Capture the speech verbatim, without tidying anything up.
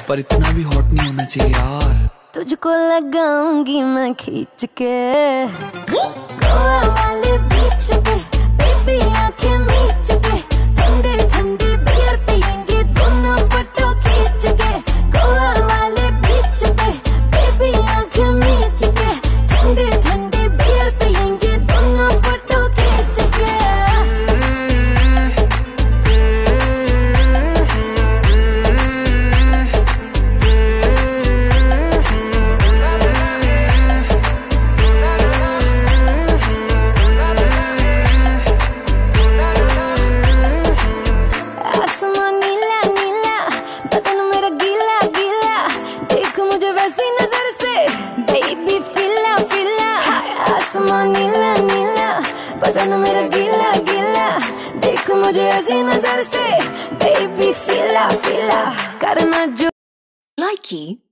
पर इतना भी हॉट नहीं होना चाहिए यार। तुझको लगाऊंगी मैं खींच के गोवा वाले बीच पे, बेबी आंखें मीच के, ठंडे ठंडे बियर पियेंगे दोनों फोटो खींच के। गोवा वाले बीच पे, बेबी आंखें मीच के, ठंडे ठंडे बियर पियेंगे दोनों फोटो खींच के। नीला नीला बदन मेरा गीला गीला, देख मुझे ऐसी नजर से, बेबी फीला फीला करना जो। Likey